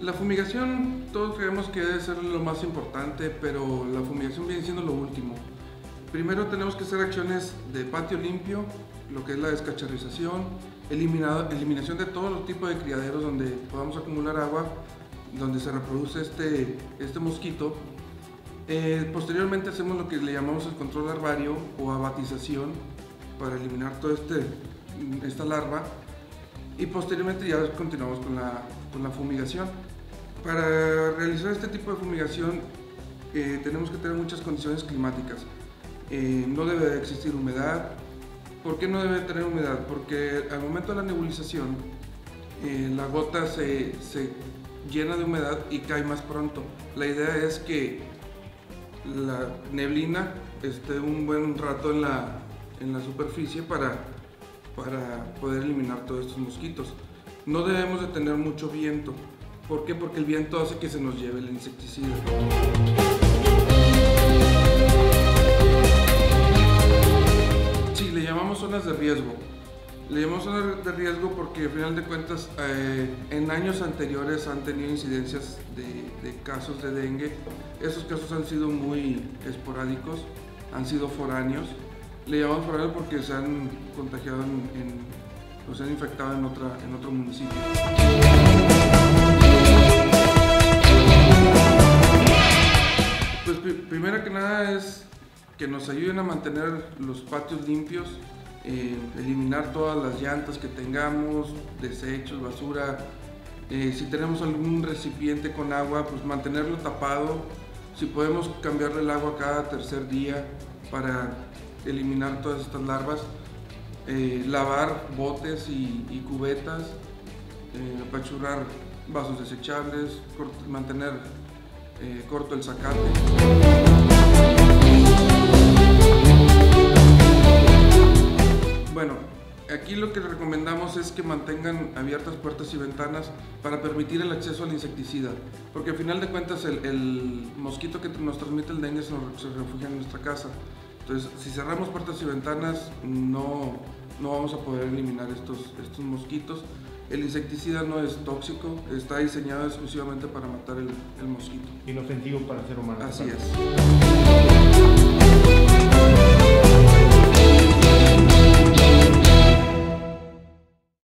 La fumigación, todos creemos que debe ser lo más importante, pero la fumigación viene siendo lo último. Primero tenemos que hacer acciones de patio limpio, lo que es la descacharrización, eliminación de todos los tipos de criaderos donde podamos acumular agua, donde se reproduce este mosquito. Posteriormente hacemos lo que le llamamos el control larvario o abatización para eliminar toda esta larva, y posteriormente ya continuamos con la fumigación. Para realizar este tipo de fumigación tenemos que tener muchas condiciones climáticas. No debe existir humedad. ¿Por qué no debe tener humedad? Porque al momento de la nebulización la gota se llena de humedad y cae más pronto. La idea es que la neblina esté un buen rato en la superficie para poder eliminar todos estos mosquitos. No debemos de tener mucho viento. ¿Por qué? Porque el viento hace que se nos lleve el insecticida. Sí, le llamamos zonas de riesgo. Le llamamos zonas de riesgo porque al final de cuentas en años anteriores han tenido incidencias de casos de dengue. Esos casos han sido muy esporádicos, han sido foráneos. Le llamamos foráneo porque se han contagiado o se han infectado en otro municipio. Pues primero que nada es que nos ayuden a mantener los patios limpios, eliminar todas las llantas que tengamos, desechos, basura. Si tenemos algún recipiente con agua, pues mantenerlo tapado. Si podemos cambiarle el agua cada tercer día para eliminar todas estas larvas. Lavar botes y cubetas, apachurrar vasos desechables, mantener corto el zacate. Bueno, aquí lo que recomendamos es que mantengan abiertas puertas y ventanas para permitir el acceso al insecticida, porque al final de cuentas el mosquito que nos transmite el dengue se refugia en nuestra casa. Entonces, si cerramos puertas y ventanas, no vamos a poder eliminar estos mosquitos. El insecticida no es tóxico, está diseñado exclusivamente para matar el mosquito. Inofensivo para el ser humano. Así es.